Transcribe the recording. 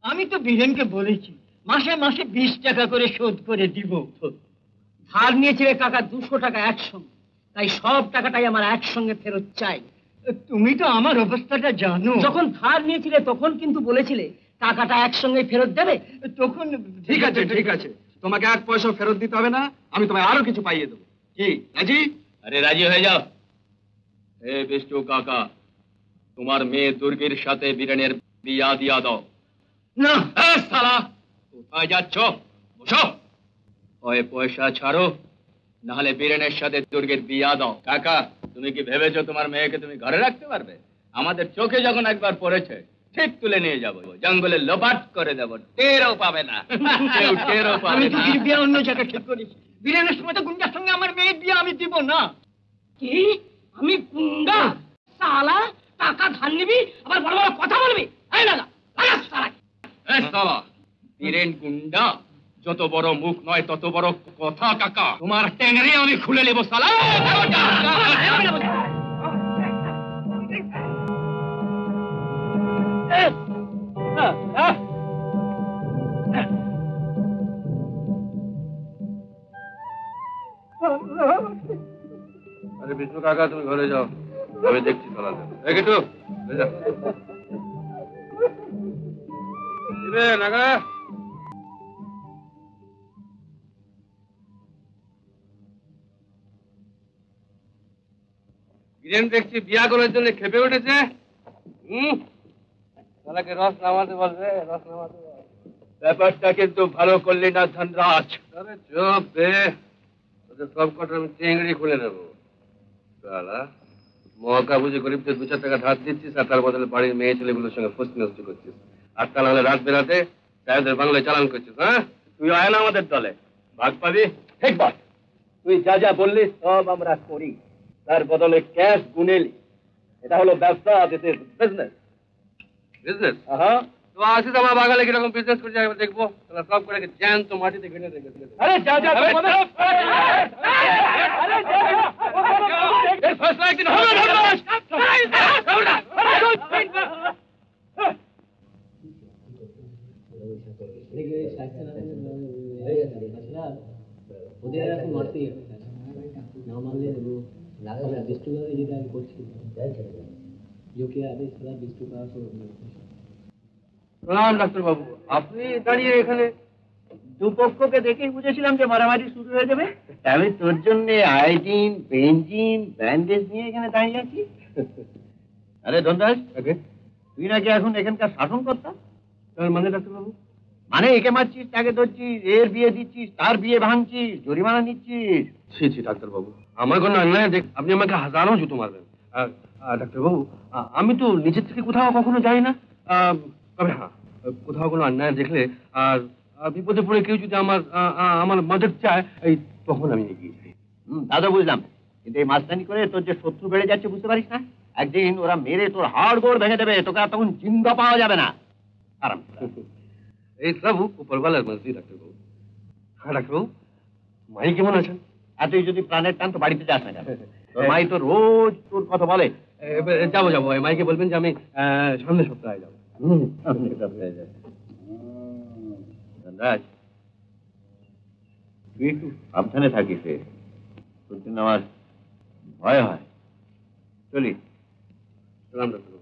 আমি তো বীরেনকে বলেছি মাসে মাসে 20 টাকা করে শোধ করে দিব। ধার নিয়েছিলে কাকা 200 টাকা একসঙ্গে, তাই সব টাকাটাই আমার একসঙ্গে ফেরত চাই। তুমি তো আমার অবস্থাটা জানো। যখন ধার নিয়েছিলে তখন কিন্তু বলেছিলে টাকাটা একসঙ্গে ফেরত দেবে, তখন। ঠিক আছে ঠিক আছে, তোমাকে 1 পয়সা ফেরত দিতে হবে না, আমি তোমায় আরো কিছু পাইয়ে দেবো। কি রাজি? আরে রাজি হয়ে যাও। হে বিষ্টু কাকা, তোমার মেয়ে দুর্গের সাথে বীরেনের বিয়া দিয়া দাও। না সালা, কোথায় যাচ্ছ? বসো। হয় পয়সা ছাড়ো, নাহলে বীরেনের সাথে দুর্গের বিয়া দাও। কাকা, তুমি কি ভেবেছো তোমার মেয়েকে তুমি ঘরে রাখতে পারবে? আমাদের চোখে যখন একবার পড়েছে ঠিক তুলে নিয়ে যাবো, জঙ্গলে লোপাট করে দেবো, টেরও পাবে না। কেউ টেরও পাবে আমি না। তো বিয়ে অন্য জায়গায় ঠিক করেছি। বীরেনের সময় তো গুন্ডার সঙ্গে আমার মেয়ের বিয়ে আমি দিব না। কি? আমি গুন্ডা? সালা, টাকা ধার নিবি আবার বড় বড় কথা বলবি? এই লাগা লাগা সালা। এই সালা, বীরেন গুন্ডা? যত বড় মুখ নয় তত বড় কথা কাকা। তোমার ট্যাংরি আমি খুলে নেবো সালা। আরে বিষ্ণু কাকা, তুমি ঘরে যাও, আমি দেখছি চলাতে। একটু নাগা। বীরেন দেখছি বিয়া করার জন্য খেপে উঠেছে। তাহলে রস নামাতে বলবে, রস নামাতে বল। ব্যাপারটা কিন্তু ভালো করলি না ধনরাজ। আরে চুপ বে, ওদের সব কটা আমি চিংড়ি খুলে নেবো। সালা, মহকা বুঝে গরিবদের 2-4 টাকা ধার দিচ্ছিস আর তার বদলে বাড়ির মেয়ে ছেলেগুলোর সঙ্গে ফস্তি নষ্ট করছিস। আর তা নাহলে রাত বেরাতে সাহেবদের বাংলায় চালান করছিস। হ্যাঁ, তুই আয় না আমাদের দলে, ভাগ পাবি। ঠিক বল, তুই যা যা বললি সব আমরা করি, তার বদলে ক্যাশ গুনেলি। এটা হলো ব্যবসা, দিস ইজ বিজনেস। বিজনেস? হ্যাঁ। তো আসিস আমার বাগালে কিরকম বিজনেস করছে একবার দেখবো। তাহলে সব করে জ্যান্ত মাটিতে ঘেটে রেখেছিল। আরে যা যা, এর ফয়সালা একদিন হবে। ধনরাজ, ওদের এখন মারতেই না মারলে লাগাবে বিষ্টু করে, যেটা আমি করছি যোকে আদেশ করা বিষ্টু করা শুরু। প্রণাম ডাক্তারবাবু, আপনি দাঁড়িয়ে এখানে? দুপক্ষকে দেখেই বুঝেছিলাম যে মারামারি শুরু হয়ে যাবে। আমি তোর জন্য আয়োডিন, বেঞ্জিন, ব্যান্ডেজ নিয়ে এখানে দাঁড়িয়ে আছি। আরে ধনরাজ, তুই নাকি এখন এখানকার শাসন কর্তা? তার মানে ডাক্তারবাবু? মানে একে মারছিস, তাকে ধরছিস, এর বিয়ে দিচ্ছিস, তার বিয়ে ভাঙছিস, জরিমানা নিচ্ছিস। ছি ছি ডাক্তারবাবু, আমার কোনো অন্যায় দেখ আপনি আমাকে হাজারো জুতো মারবেন। ডাক্তারবাবু, আমি তো নিজের থেকে কোথাও কখনো যাই না। তবে হ্যাঁ, কোথাও কোনো অন্যায় দেখলে আর বিপদে পড়ে কেউ যদি আমার মাদক চায়, এই তখন আমি এগিয়ে যাই। দাদা বুঝলাম, কিন্তু এই মাস্তানি করে তোর যে শত্রু বেড়ে যাচ্ছে বুঝতে পারিস না? একদিন ওরা মেরে তোর হাড় গোড় ভেঙে দেবে, তোকে আর তখন জিন্দা পাওয়া যাবে না। আরাম। এই সব উপরওয়ালার মর্জি ডাক্তারবাবু। হ্যাঁ ডাক্তারবাবু, মাই কেমন আছেন? আর তুই যদি প্রাণের টান তো বাড়িতে যাস না কেন? তোর মাই তো রোজ তোর কথা বলে। যাবো যাবো, মাইকে বলবেন যে আমি সামনের সপ্তাহে যাবো। ধনরাজ, তুই একটু সাবধানে থাকিস, তোর জন্য আমার ভয় হয়। চলি। সালাম ডাক্তারবাবু।